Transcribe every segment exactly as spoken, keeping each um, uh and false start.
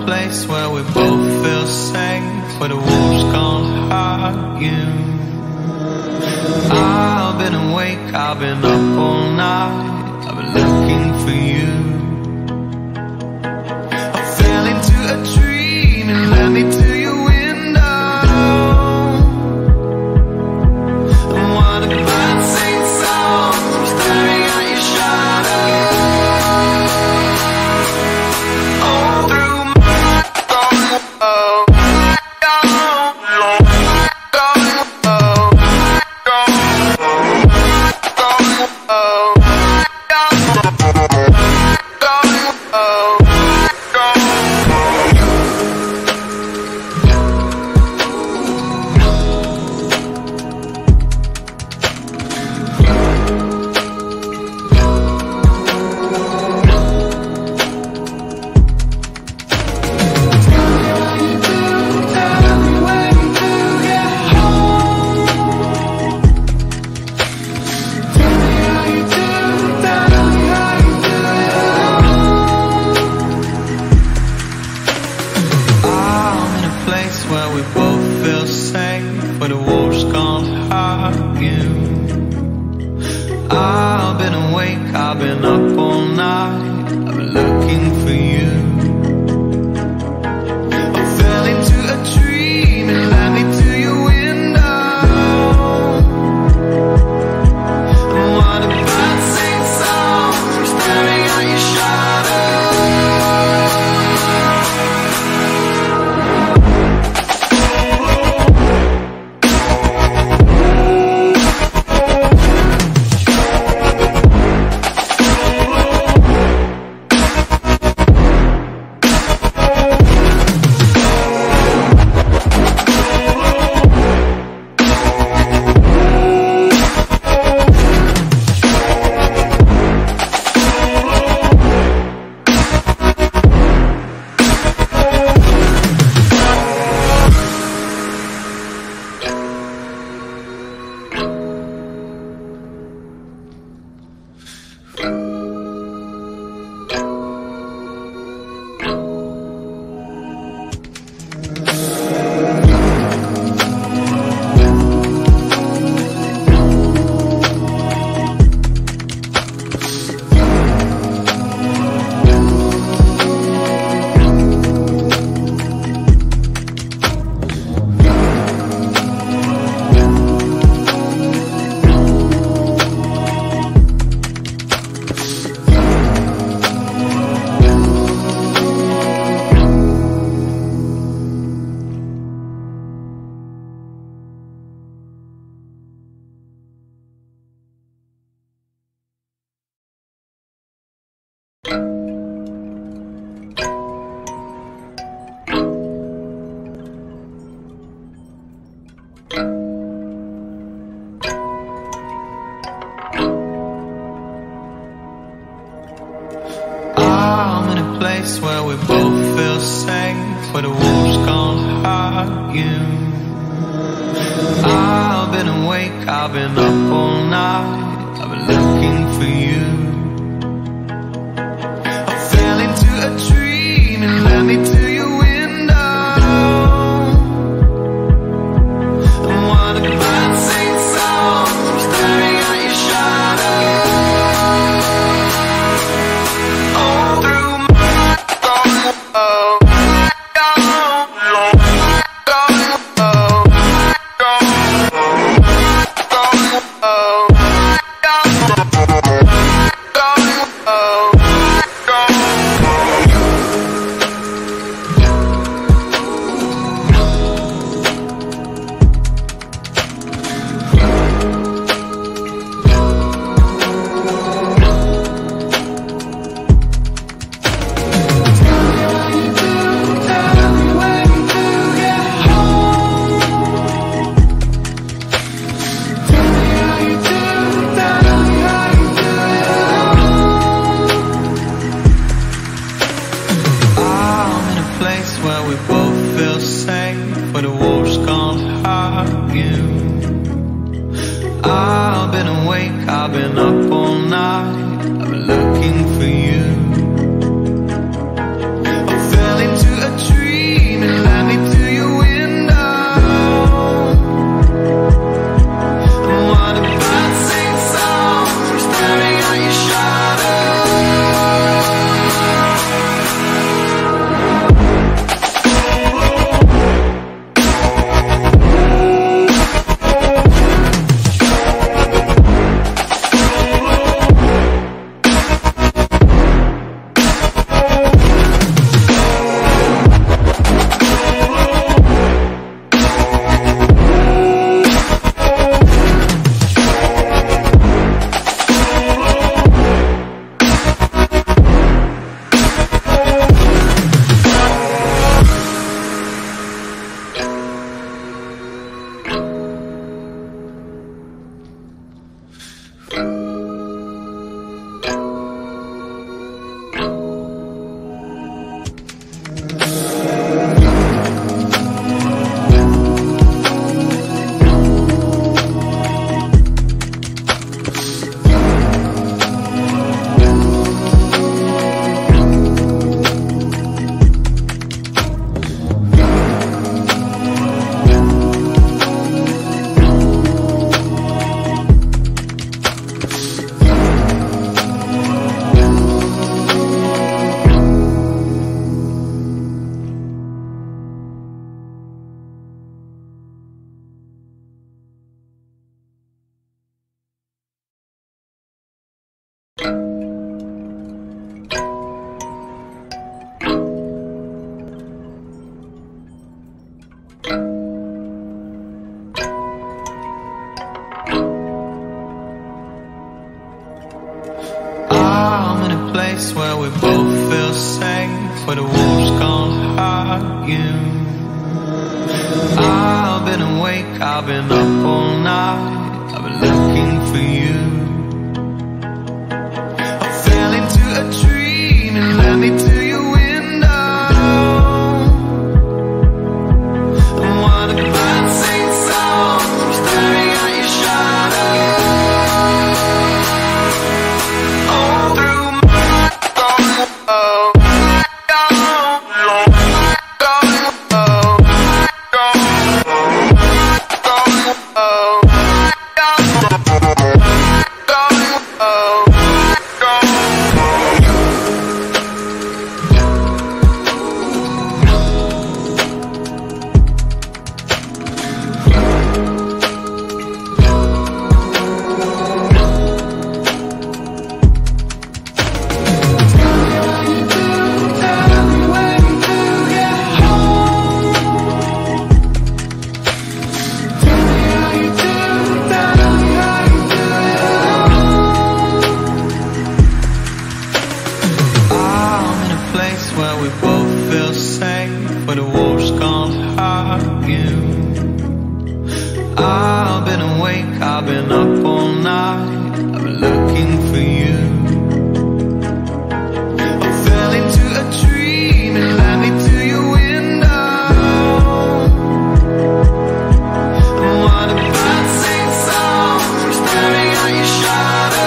place where we both feel safe, where the wolves can't hurt you. I've been awake, I've been up all night, I've been looking for you. I fell into a dream and led me to your window. And while the birds sing songs, I'm staring at your shadow. All through my oh, where we both feel safe, where the wolves can't hurt you. I've been awake, I've been up all night, I've been looking for you. I fell into a dream and led me to your window. And while the birds sing songs, I'm staring at your shadow. I'm in a place where we both feel safe, where the wolves can't hurt you. I've been awake, I've been up all night, I've been looking for you. I fell into a dream and led me to your window. And while the birds sing songs, I'm staring at your shadow. All through my oh, I've been awake, I've been up all night, I've been looking for you. I fell into a place where we both feel safe, where the wolves can't hurt you. I've been awake, I've been up all night, I've been looking for you. I fell into a dream and led me to your window. And while the birds sing songs, I'm staring at your shadow. All through my oh, where we both feel safe, where the wolves can't hurt you. I've been awake, I've been up all night, I've been looking for you. I fell into a dream and led me to your window. And while the birds sing songs, I'm staring at your shadow.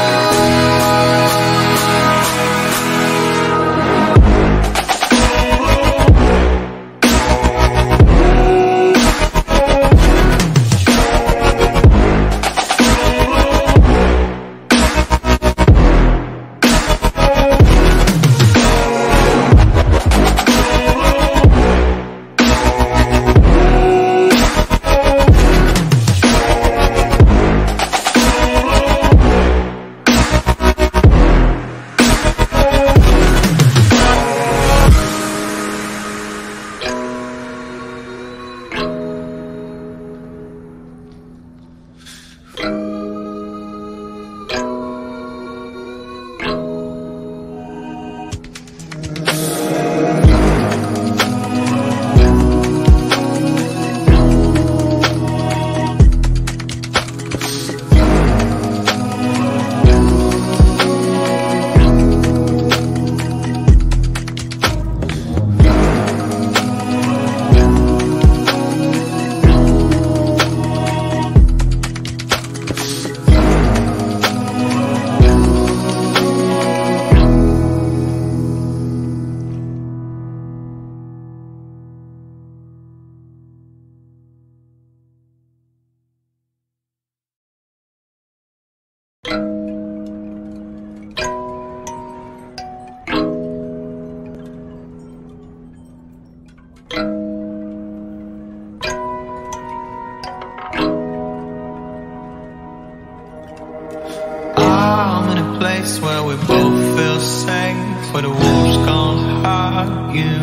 I'm in a place where we both feel safe, where the wolves can't hurt you.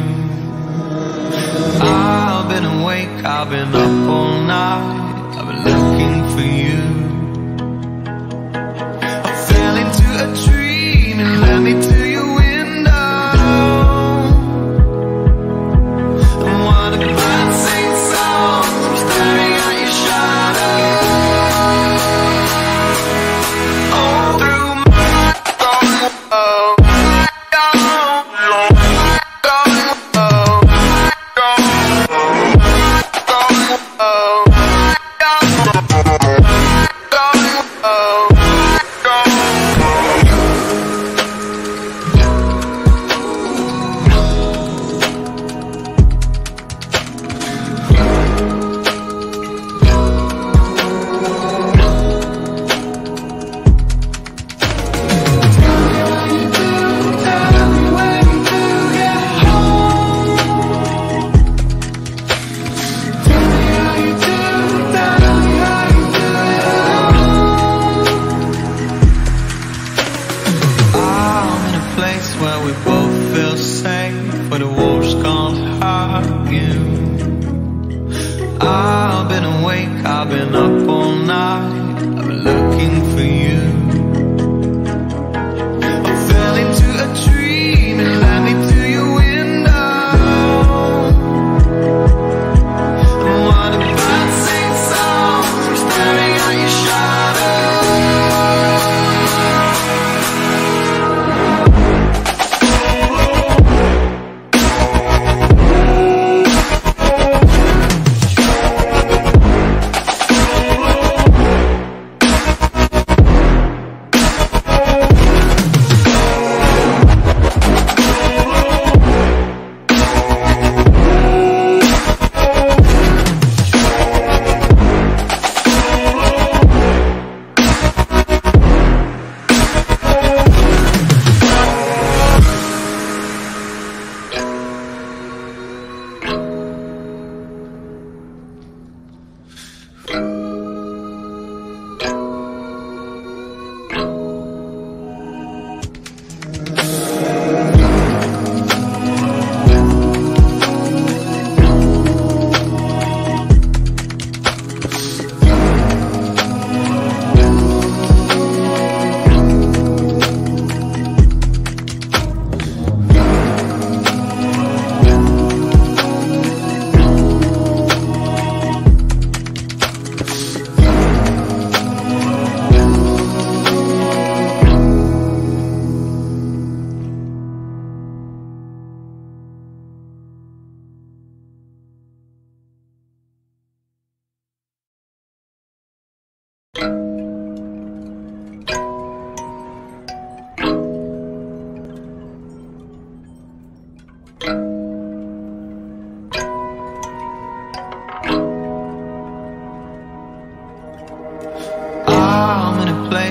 I've been awake, I've been up all night, I've been looking for you. I fell into a dream and led me to your window. And while the birds sing songs, I'm staring at your shadow. All through my oh, where we both feel safe, where the wolves can't hurt you. I've been awake, I've been up all night, I've been looking for you. I fell into a tree.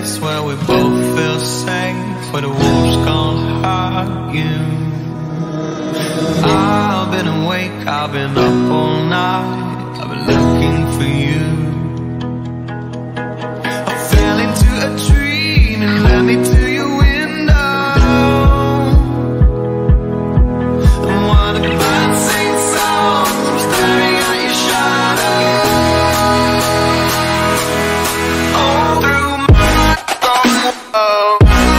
place where we both feel safe, where the wolves can't hurt you. I've been awake, I've been up all night, I've been looking for you. I fell into a dream and led me to your window. And while the birds sing songs, I'm staring at your shadow. All through my soul.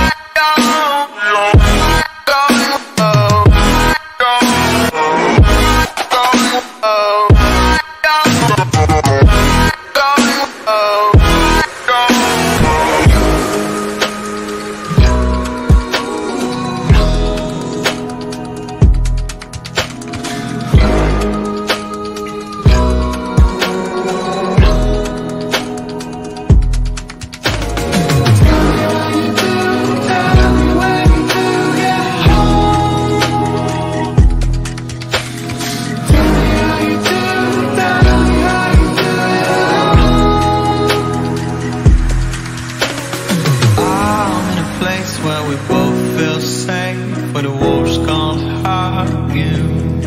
Where we both feel safe, where the wolves can't hurt you.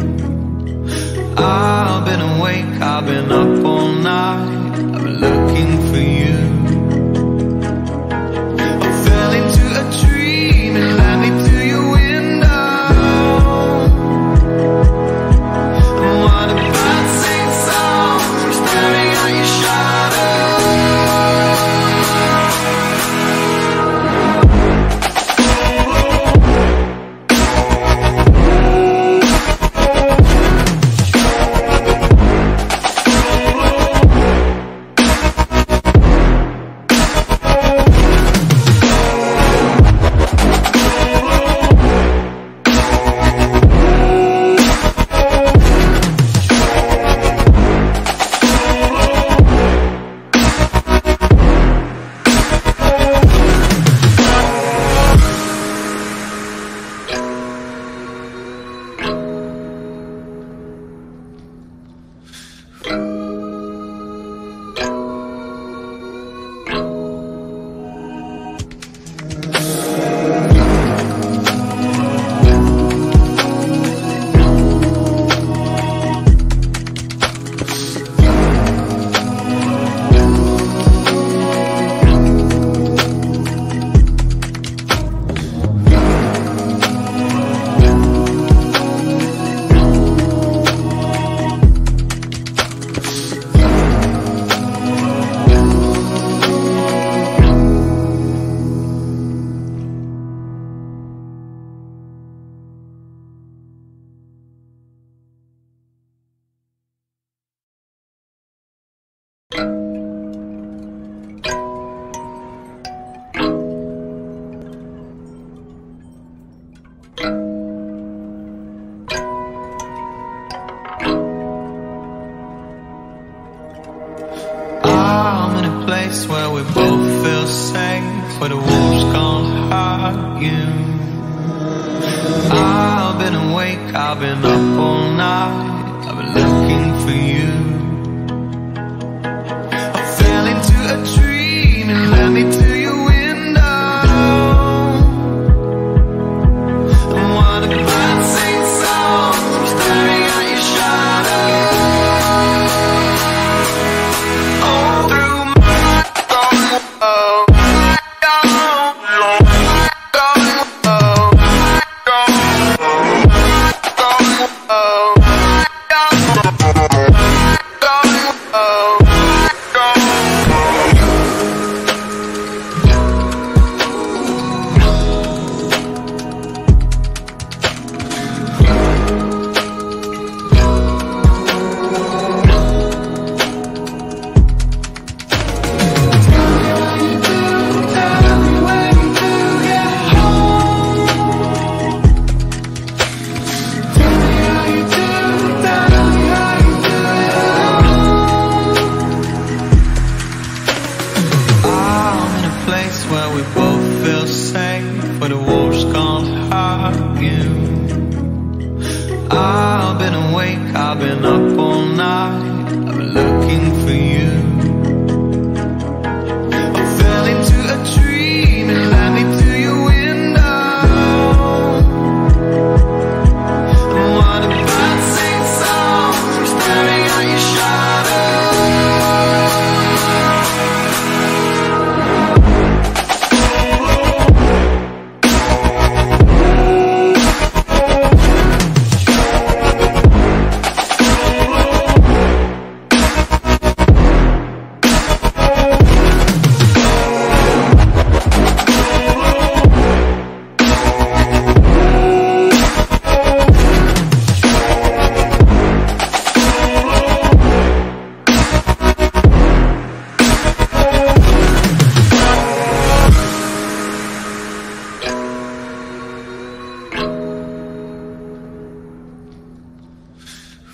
I've been awake, I've been up all night, I've been looking for you. I fell into a dream and led me to your window. And while the birds sing songs, I'm staring at your shadow. Where we both feel safe, where the wolves can't hurt you. I've been awake, I've been up all night, I've been looking for you. I fell into a dream and led me to your window. And while the birds sing songs, I'm staring at your shadow. All through I've been awake, I've been up all night, I've been looking for you. I fell into a tree.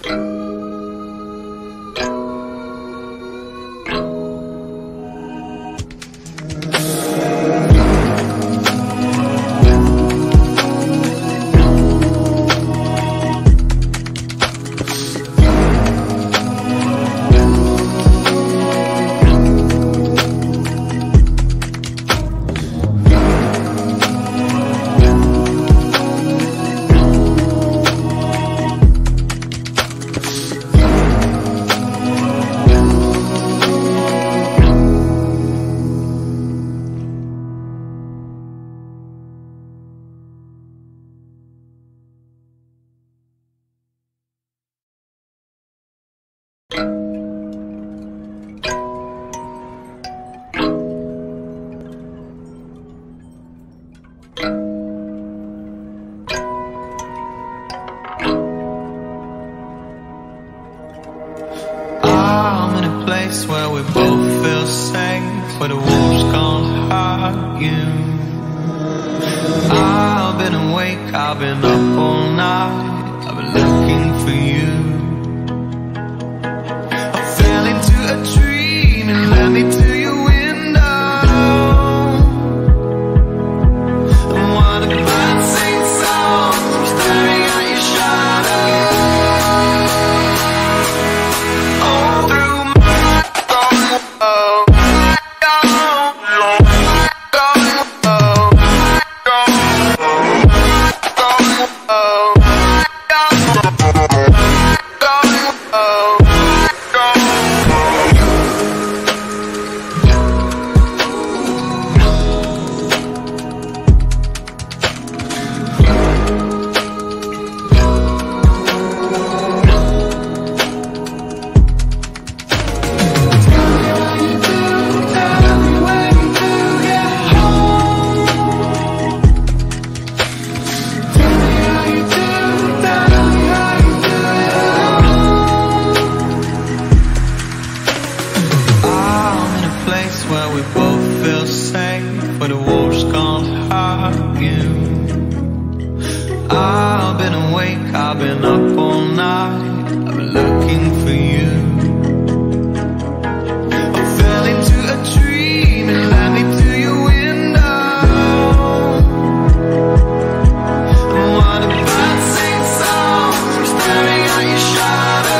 I'm in a place where we both feel safe, where the wolves can't hurt you. I've been awake, I've been up all night, I've been looking for you. I fell into a dream and led me to your window. And while the birds sing songs, I'm staring at your shadow. All through my soul, oh, where we both feel safe, where the wolves can't hurt you. I've been awake, I've been up all night, I've been looking for you. I fell into a dream and led me to your window. And while the birds sing songs, I'm staring at your shadow.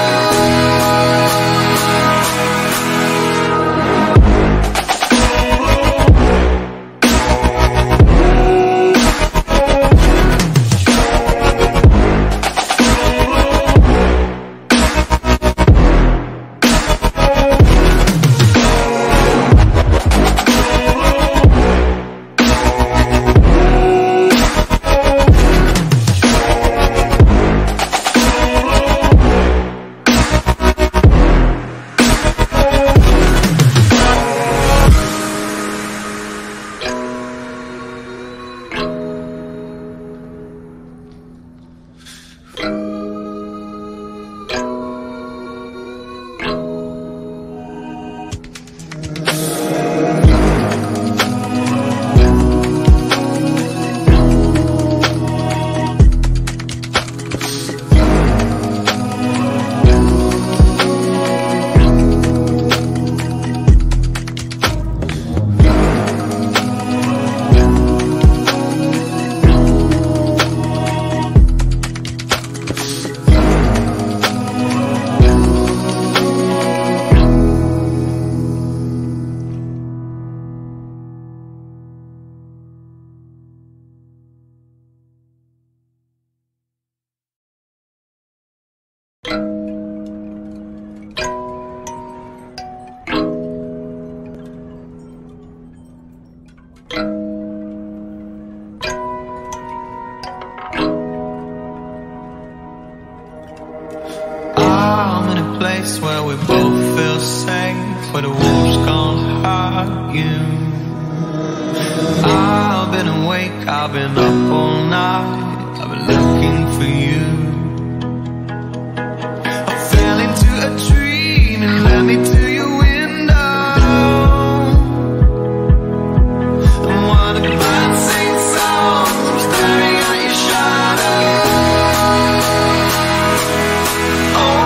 I'm in a place where we both feel safe, where the wolves can't hurt you. I've been awake, I've been up all night, I've been looking for you. I fell into a dream and led me to your window. And while the birds sing songs, I'm staring at your shadow. Oh,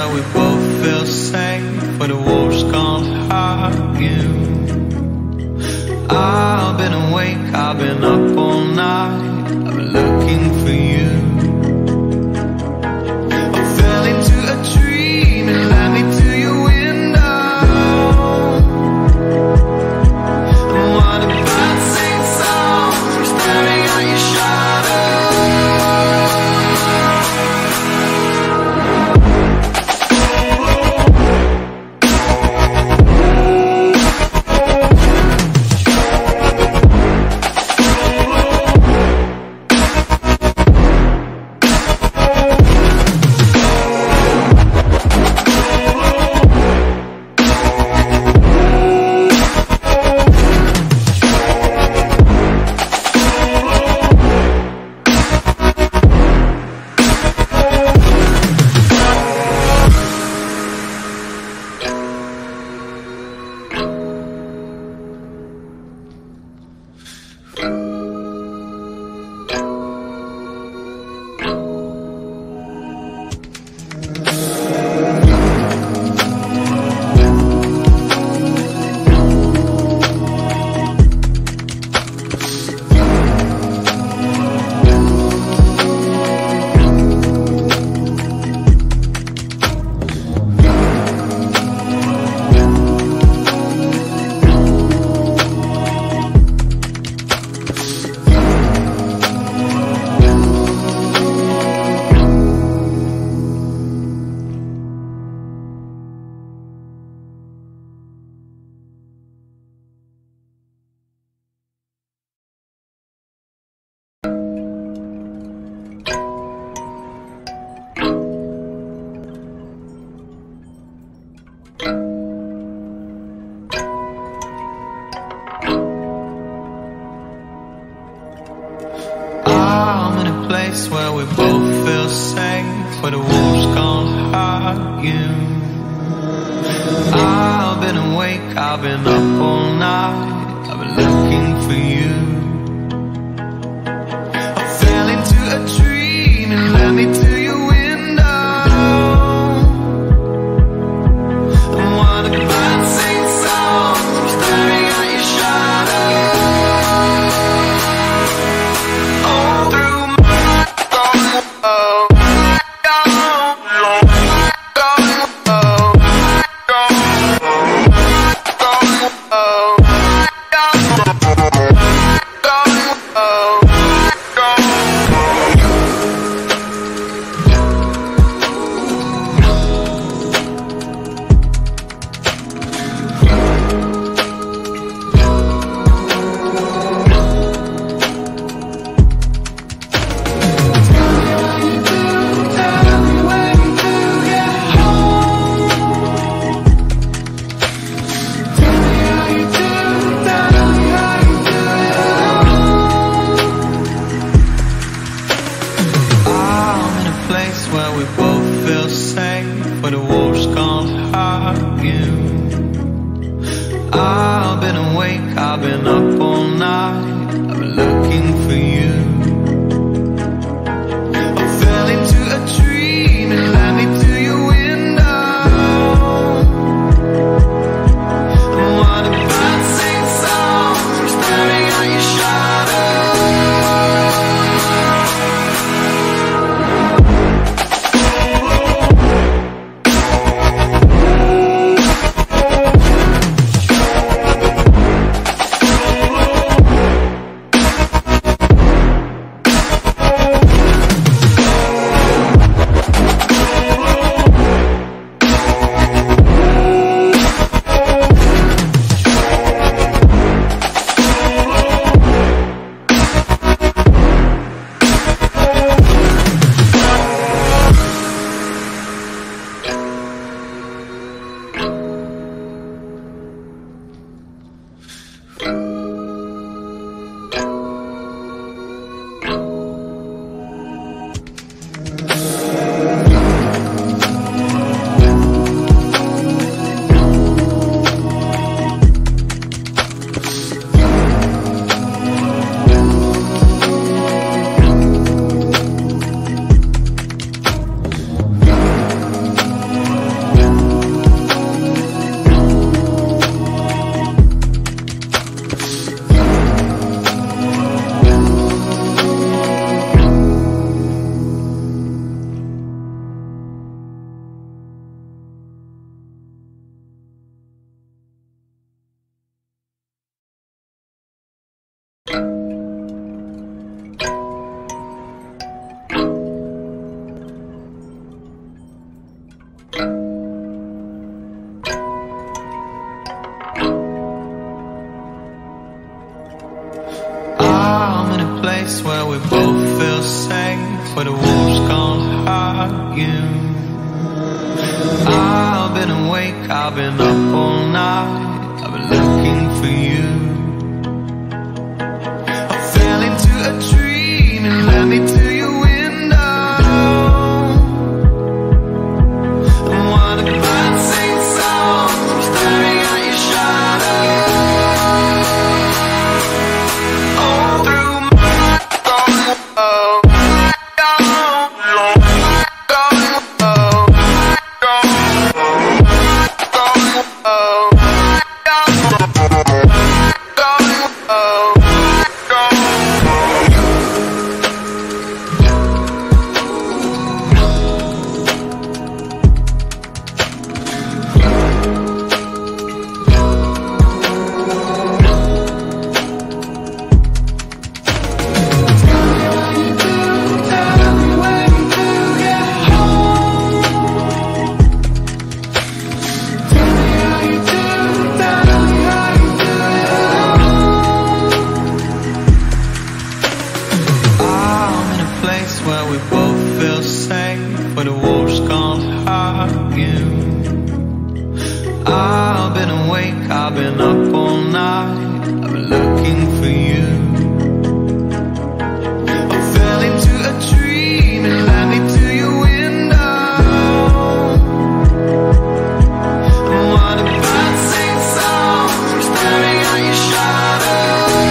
where we both feel safe, where the wolves can't hurt you. I've been awake, I've been up all night, I've been looking for you. I fell into a dream and led me to your window. And while the birds sing songs, I'm staring at your shadow. Where we both feel safe, where the wolves can't hurt you. I've been awake, I've been up all night, I've been looking for you. I fell into a dream and led me to your window. And while the birds sing songs, I'm staring at your shadow. Oh, through where we both feel safe, where the wolves can't hurt you. I've been awake, I've been up all night, I've been looking for you. I fell into a dream and led me to your window. And while the birds sing songs, I'm staring at your shadow. feel safe, where the wolves can't hurt you. I've been awake, I've been up all night, I've been looking for you. I fell into a dream and led me to your window. And while the birds sing songs, I'm staring at your shadow. All through my oh, where we both feel safe, where the wolves can't hurt you. I've been awake, I've been up all night, I've been looking for you. I fell into a dream and led me to your window. And while the birds sing songs, I'm staring at your shadow.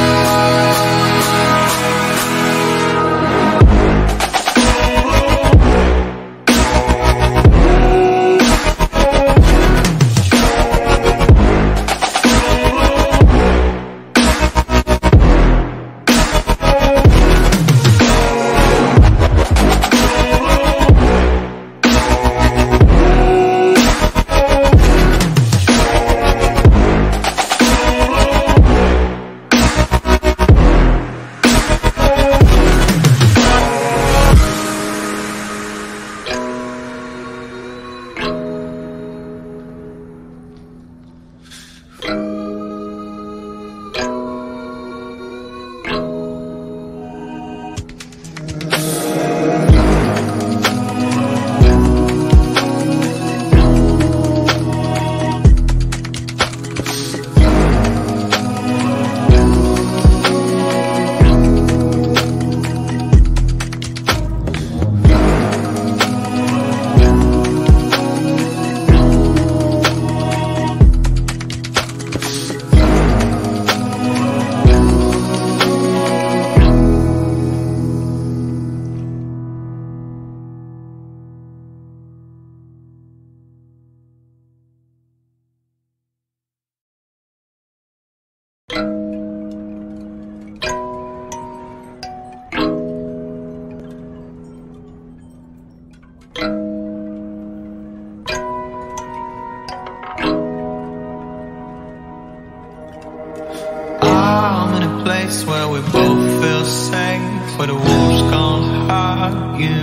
I'm in a place where we both feel safe, where the wolves can't hurt you.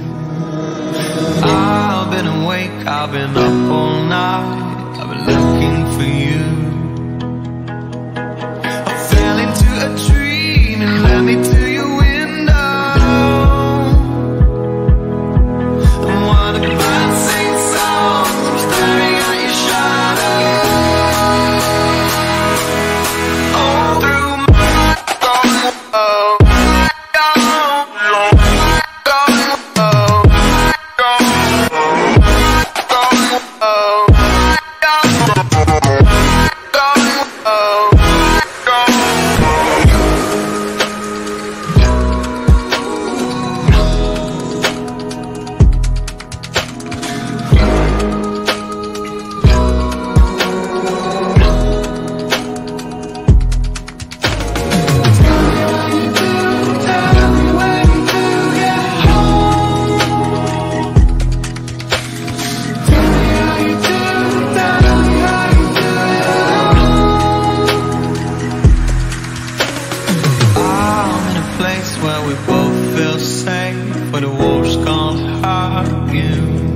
I've been awake, I've been up all night, I've been looking for you. I fell into a dream and led me to your window. And while the birds sing songs, I'm staring at your shadow. All through my oh. Where we both feel safe, where the wolves can't hurt you.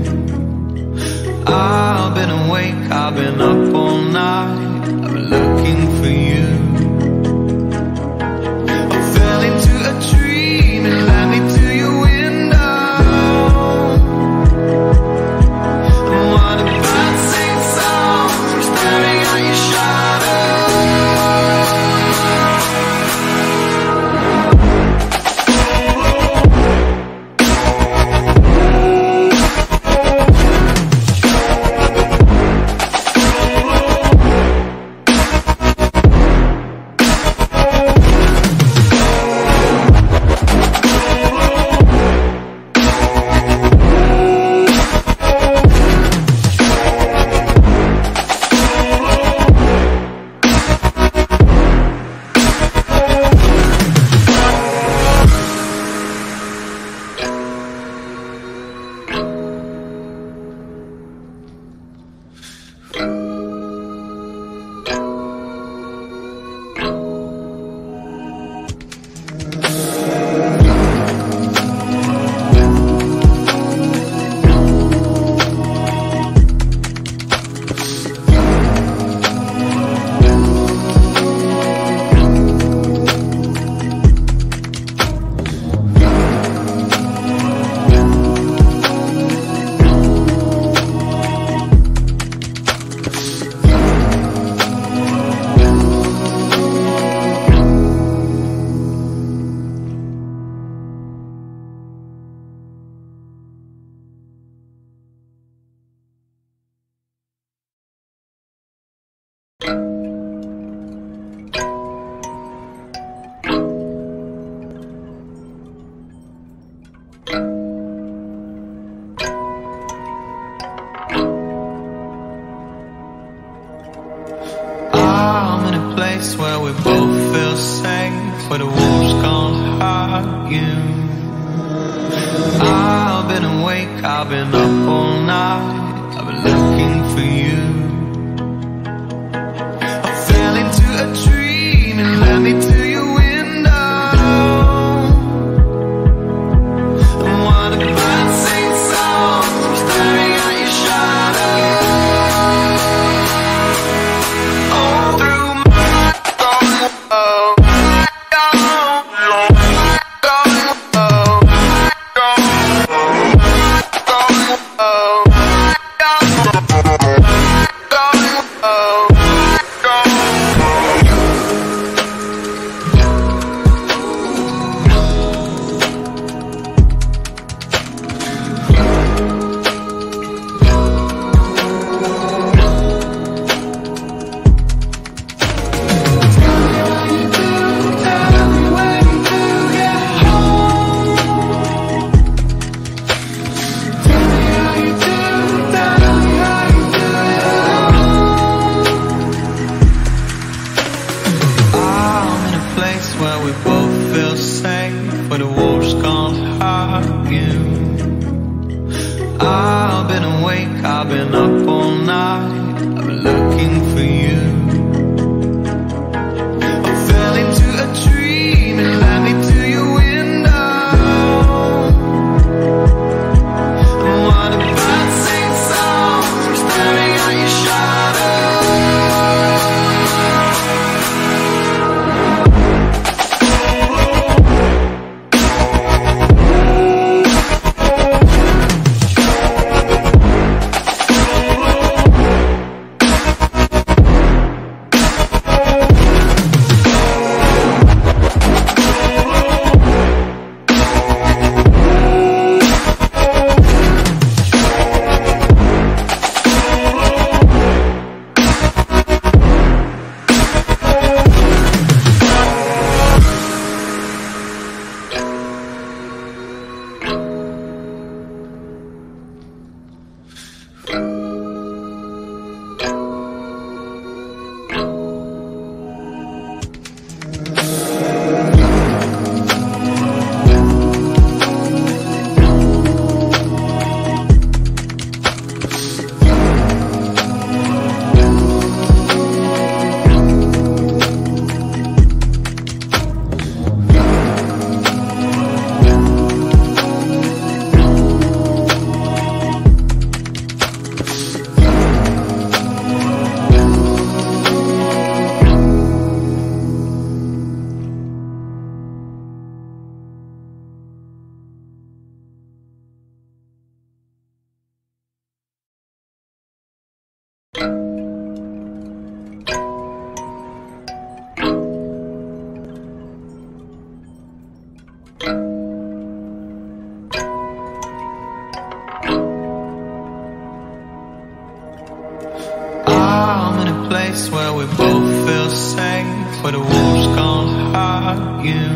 I've been awake, I've been up all night, I've been looking for you. I fell into a dream and led me to I'm in a place where we both feel safe, where the wolves can't hurt you. I've been awake, I've been up all night, I've been looking for you. I fell into a dream and led me to your window. And while the birds sing songs, I'm staring at your shadow. Oh, through my oh, where we both feel safe, where the wolves can't hurt you. I've been awake, I've been up all night, I've been looking for you. I fell into a dream and led me to your window. And while the birds sing songs, I'm staring at your shadow. I'm in a place where we both feel safe, where the wolves can't hurt you.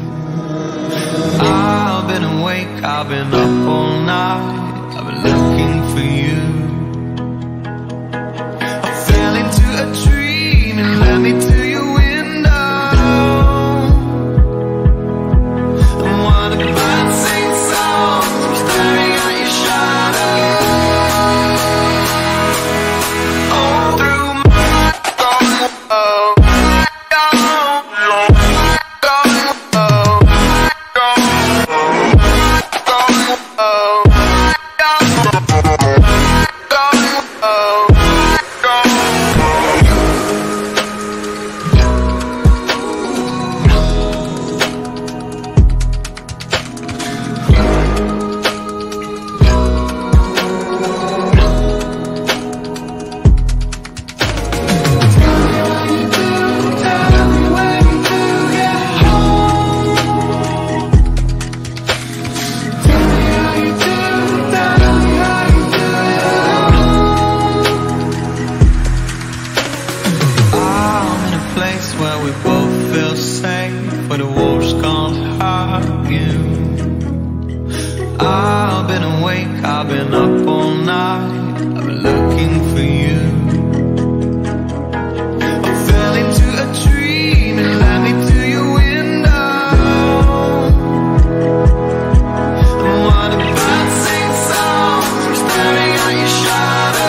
I've been awake, I've been up all night, I've been looking for you. I fell into a dream and led me to your window. And while the birds sing songs, I'm staring at your shadow. Oh, through my oh, I've been up all night, I've been looking for you. I fell into a dream and led me to your window. And what about sing songs, staring at your shadow.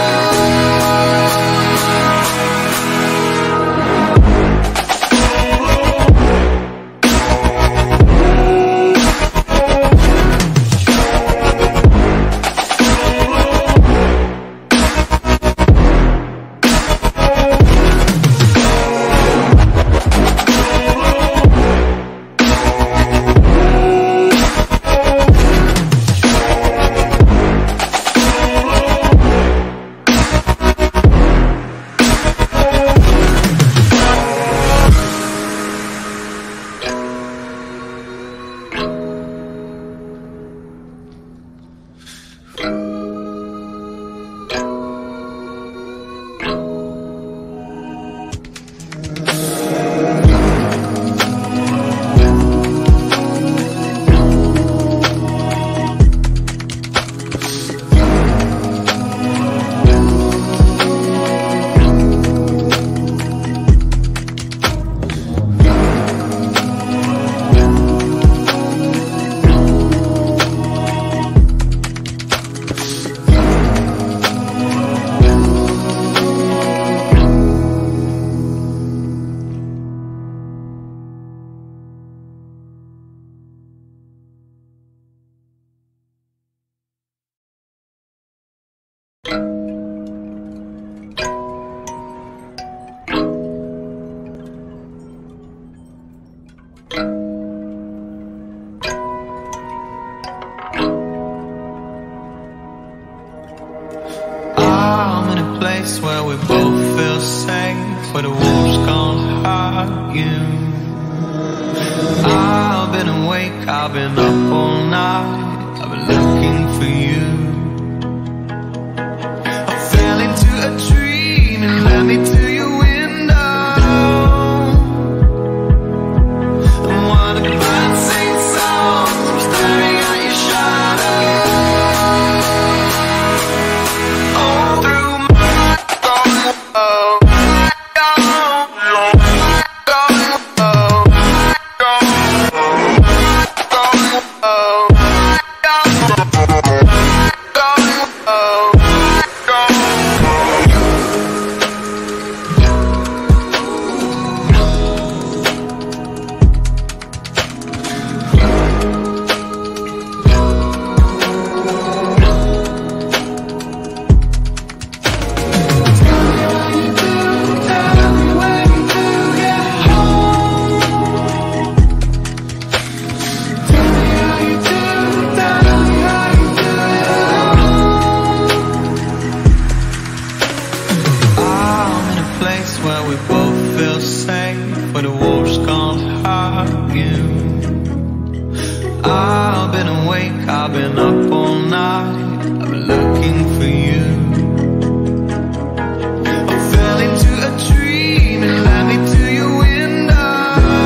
I'm in a place where we both feel safe, where the wolves can't hurt you. I've been awake, I've been up all night, I've been looking for you. I fell into a dream and led me to your window. And what about sing songs, I'm staring at your shadow. Where we both feel safe, where the wolves can't hurt you. I've been awake, I've been up all night, I've been looking for you. I fell into a dream and led me to your window.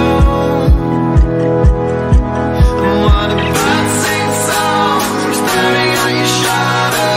And what about sing songs, I'm staring at your shadow.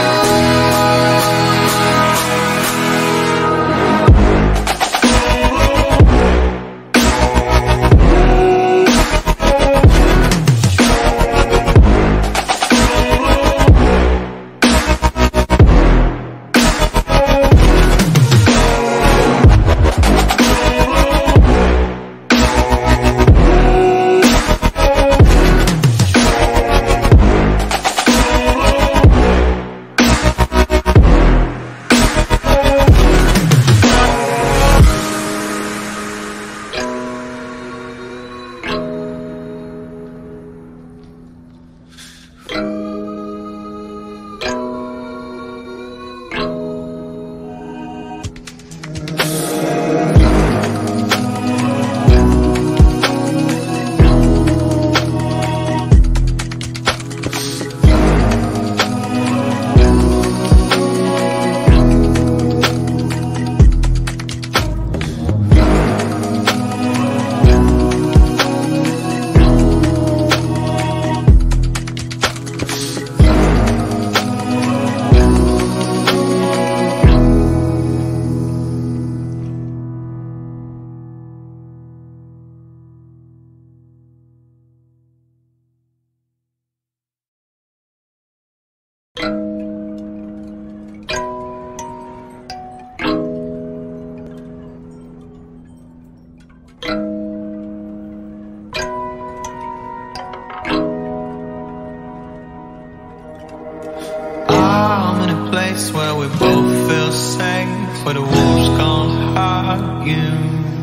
place where we both feel safe, where the wolves can't hurt you.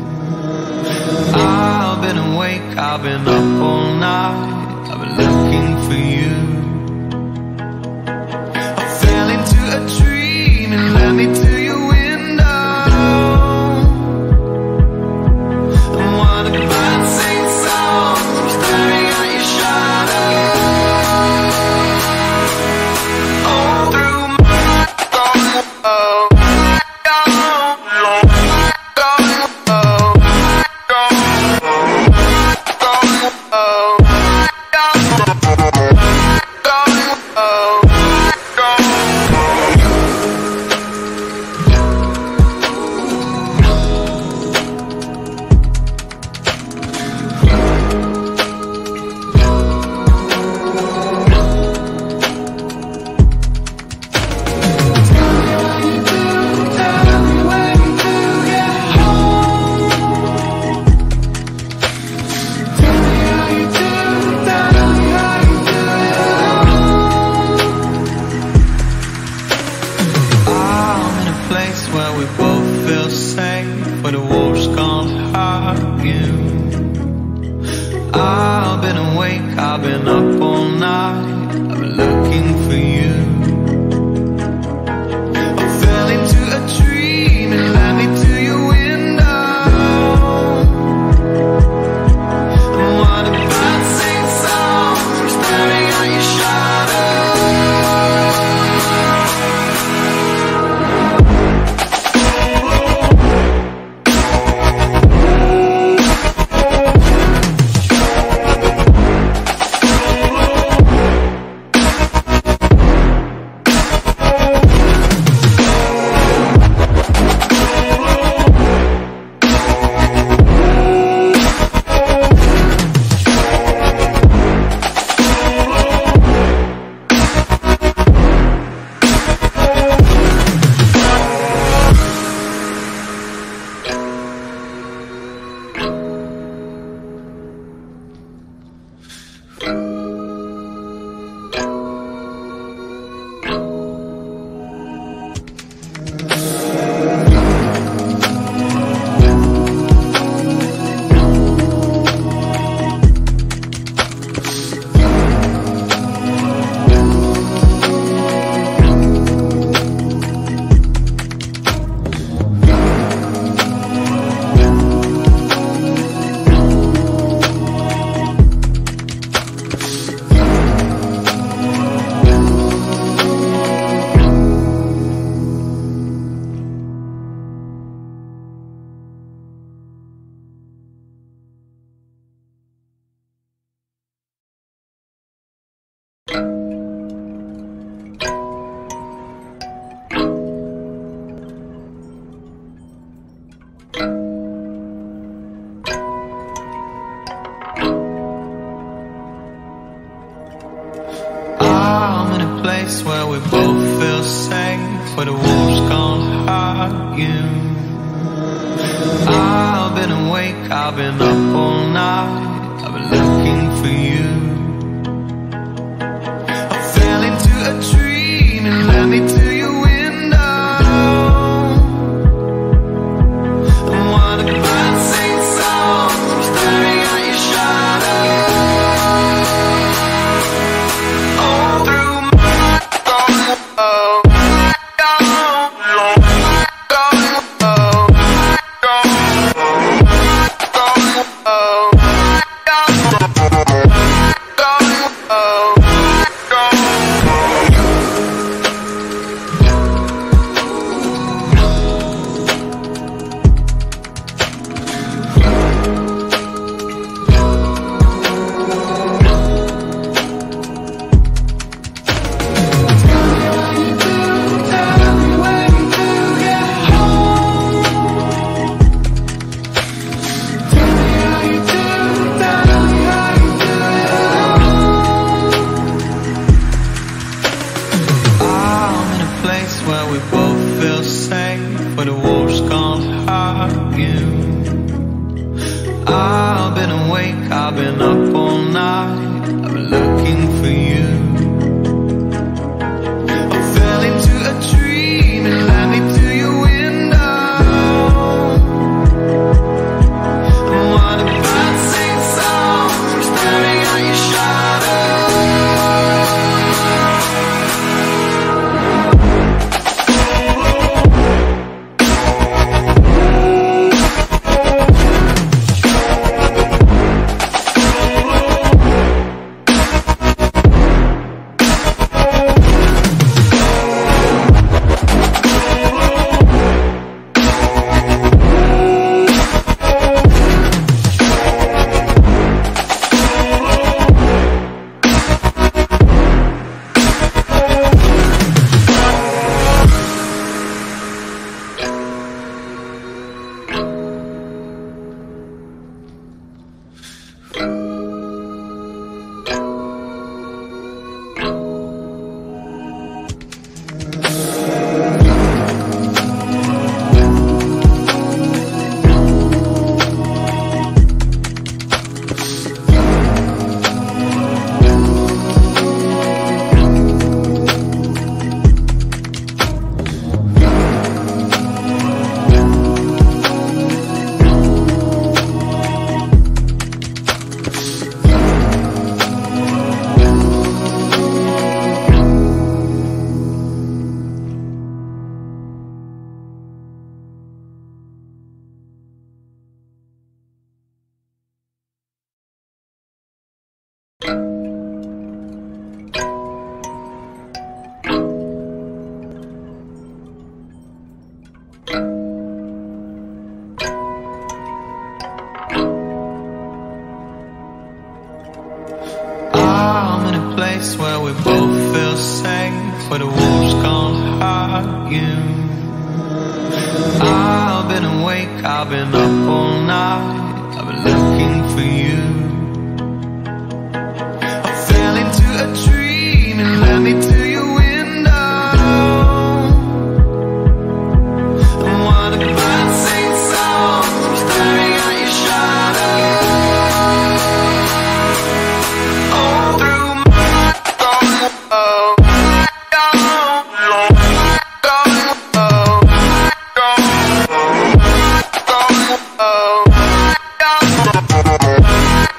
I've been awake, I've been up all night, I've been looking for you. I fell into a dream and led me to your window. And while the birds sing songs, I'm staring at your shadow. Oh, through my oh. Where we both feel safe, where the wolves can't hurt you. I've been awake, I've been up all night, I've been looking for you. I fell into a dream and led me to your window. And while the birds sing songs, I'm staring at your shadow. I'm in a place where we both feel safe, where the wolves can't hurt you. I've been awake, I've been up all night, I've been looking for you. I fell into a dream and led me to your window. And while the birds sing songs, I'm staring at your shadow. Where we both feel safe, where the wolves can't hurt you. I've been awake, I've been up all night, I've been looking for you. I fell into a feel safe, where the wolves can't hurt you. I've been awake, I've been up all night, I've been looking for you. I fell into a dream and led me to your window. And while the birds sing songs, I'm staring at your shadow. All through my soul. Oh,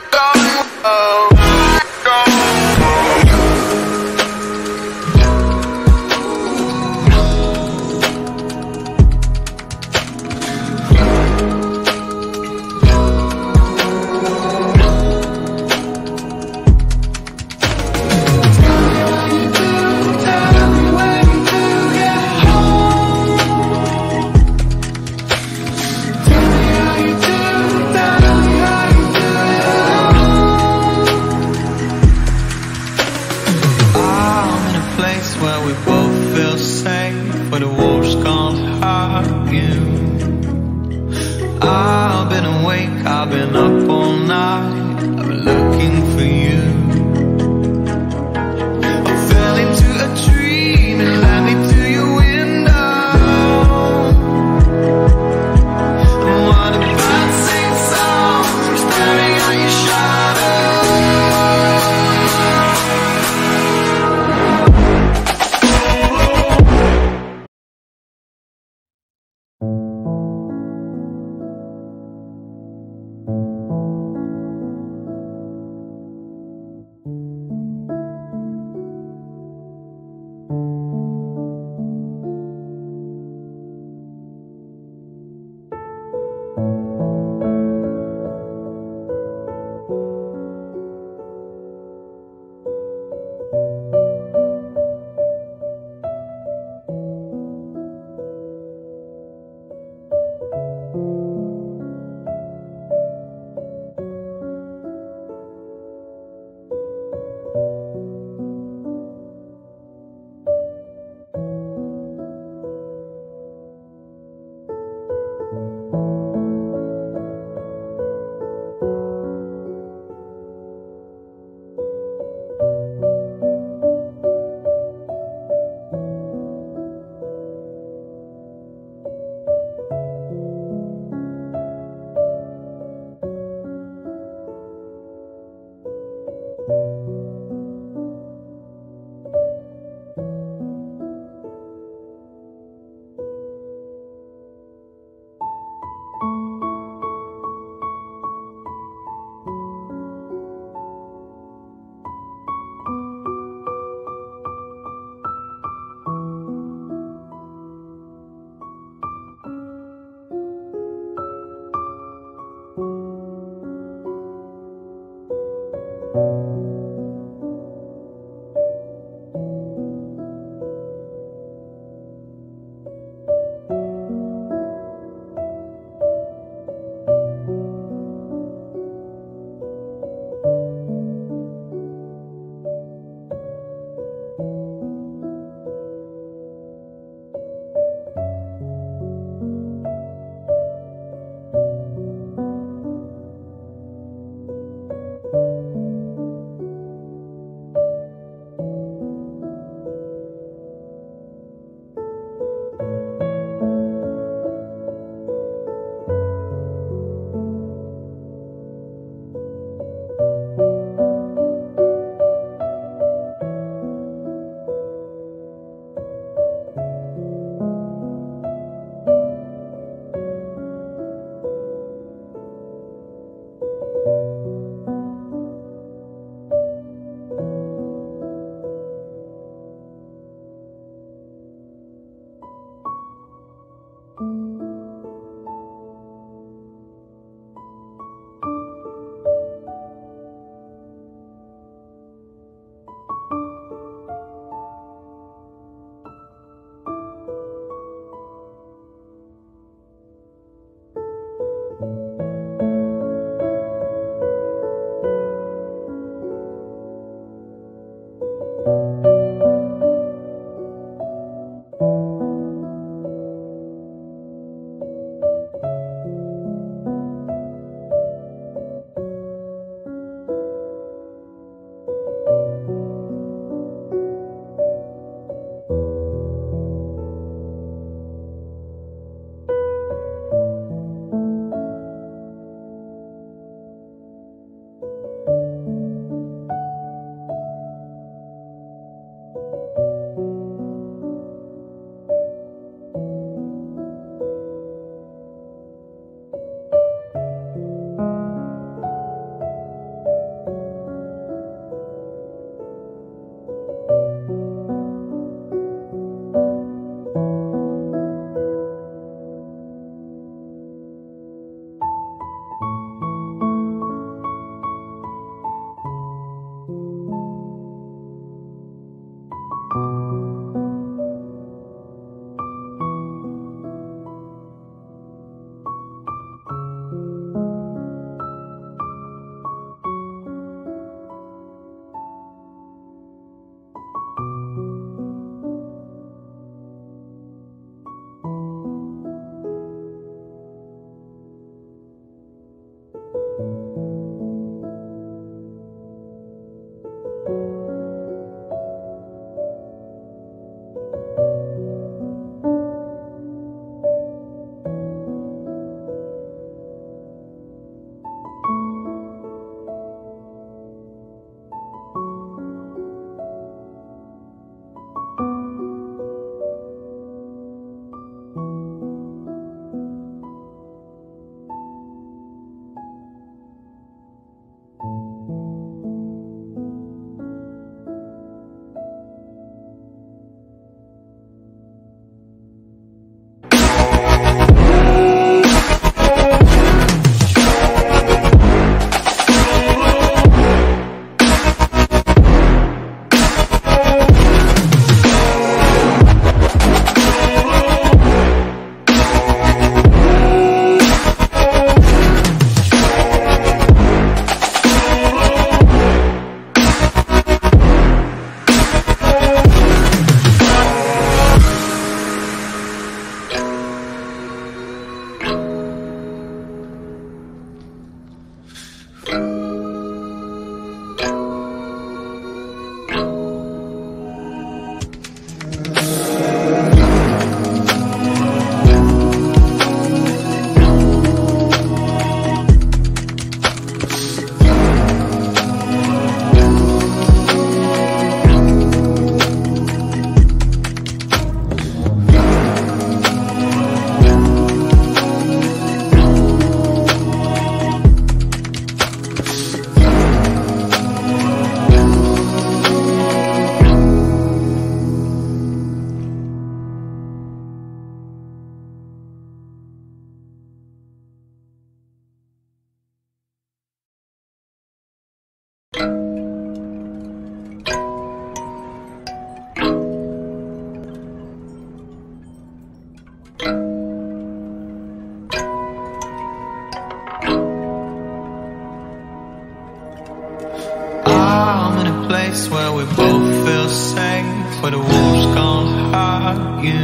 you.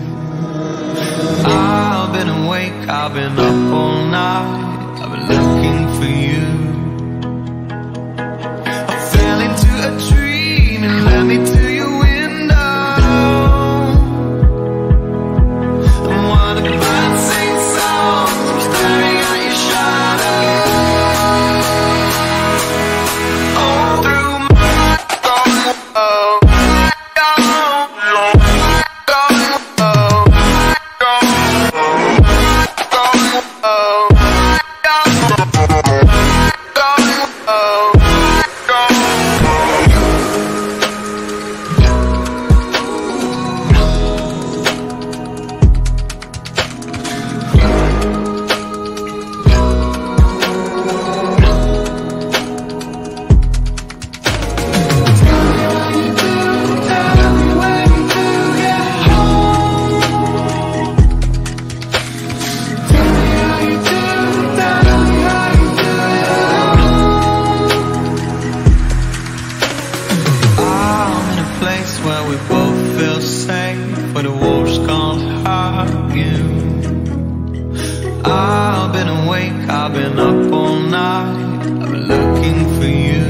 I've been awake, I've been up all night, I've been looking for you. I fell into a dream and led me to your window. And while the birds sing songs, I'm staring at your shadow. All through my soul. Where we both feel safe, where the wolves can't hurt you. I've been awake, I've been up all night, I've been looking for you.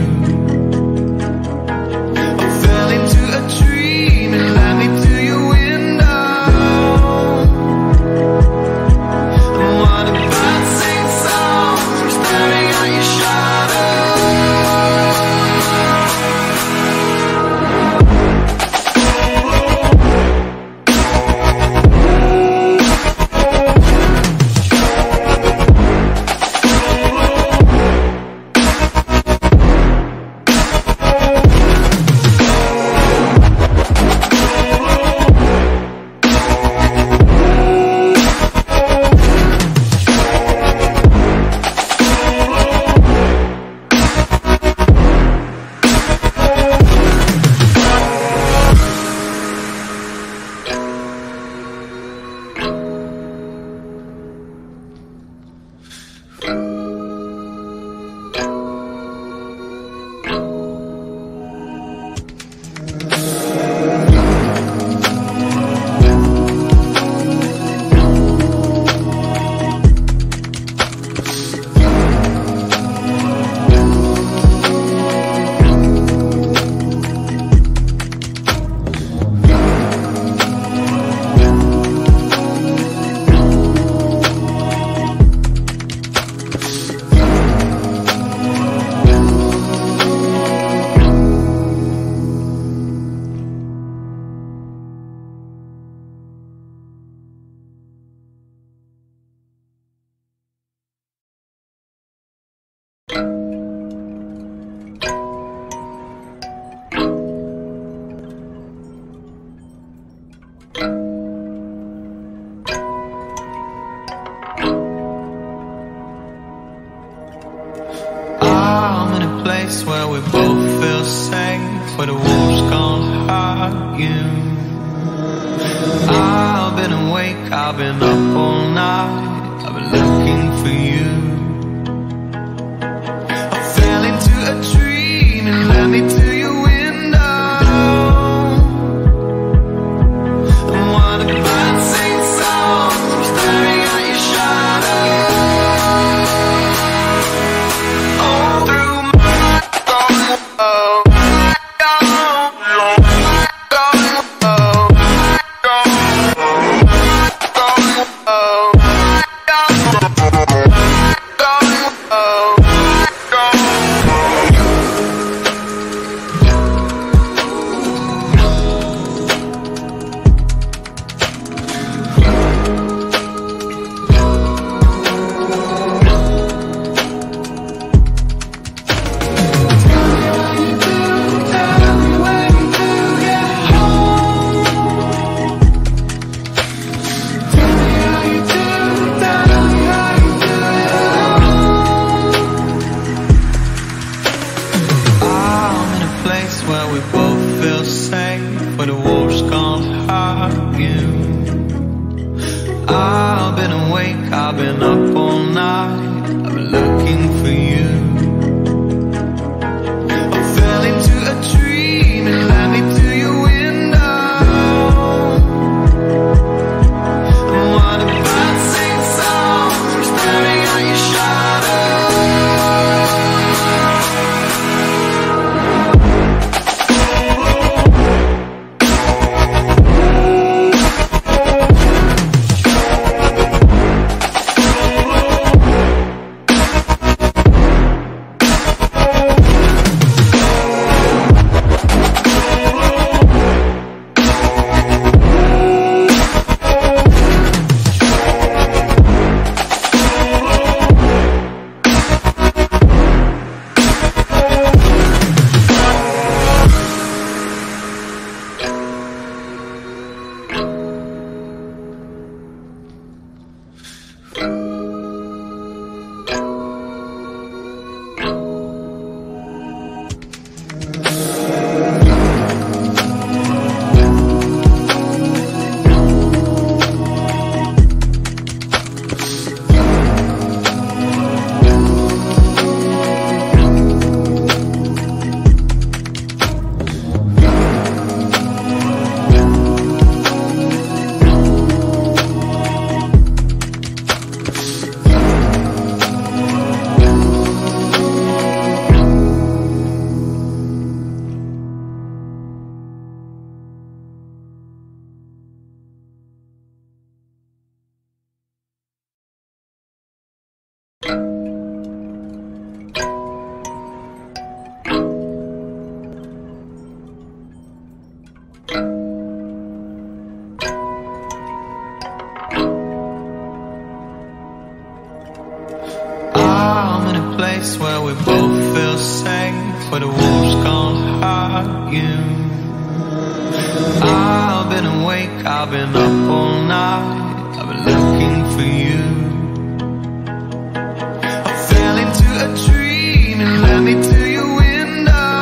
I fell into a dream and led me to your window. And while the birds sing songs, I'm staring at your shadow. I'm in a place where we both feel safe, where the wolves can't hurt you. I've been awake, I've been up all night, I've been looking for you. I fell into a dream and led me to your window. And while the birds sing songs, I'm staring at your shadow. All through my soul. Where we both feel safe, where the wolves can't hurt you. I've been awake, I've been up all night, I've been looking for you. I fell into a dream and led me to your window. I'm in a place where we both feel safe, where the wolves can't hurt you. I've been awake, I've been up all night, I've been looking for you. I fell into a dream and led me to your window.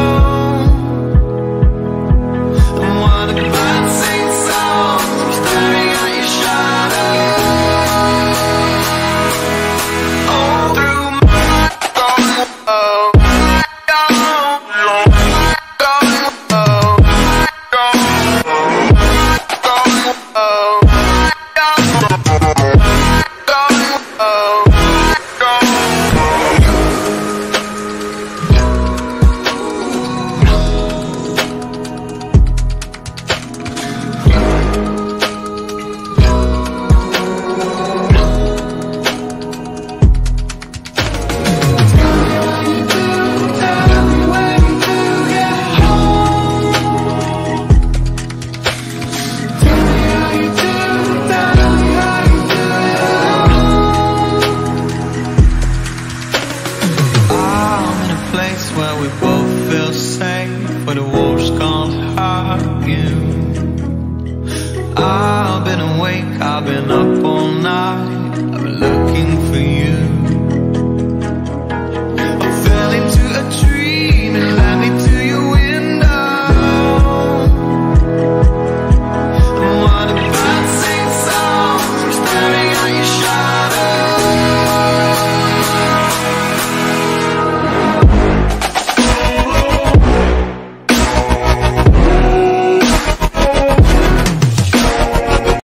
And while the birds sing songs, I'm staring at your shadow. All through my oh, where we both feel safe, where the wolves can't hurt you. I've been awake, I've been up all night, I've been looking for you.